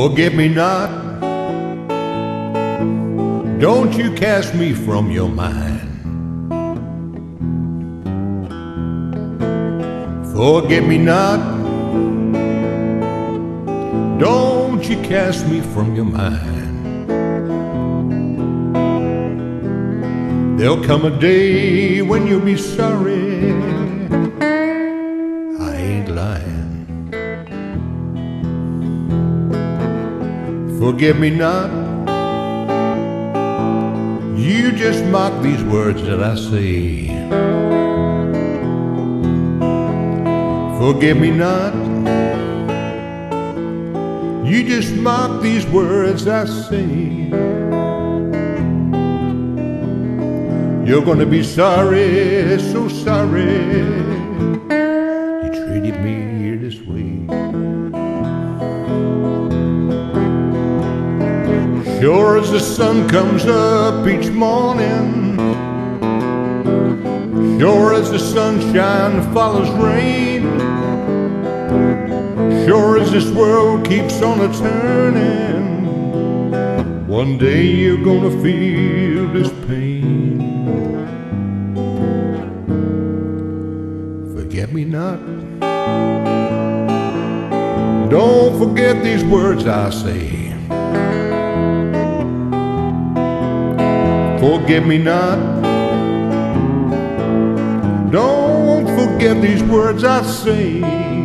Forget me not, don't you cast me from your mind. Forget me not, don't you cast me from your mind. There'll come a day when you'll be sorry, I ain't lying. Forget me not, you just mock these words that I say. Forget me not, you just mock these words I say. You're gonna be sorry, so sorry, you treated me this way. Sure as the sun comes up each morning, sure as the sunshine follows rain, sure as this world keeps on a-turning, one day you're gonna feel this pain. Forget me not, don't forget these words I say. Forget me not, don't forget these words I say.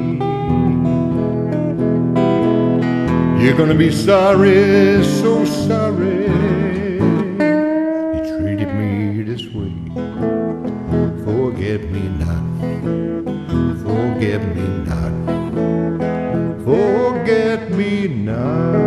You're gonna be sorry, so sorry, you treated me this way. Forget me not, forget me not, forget me not.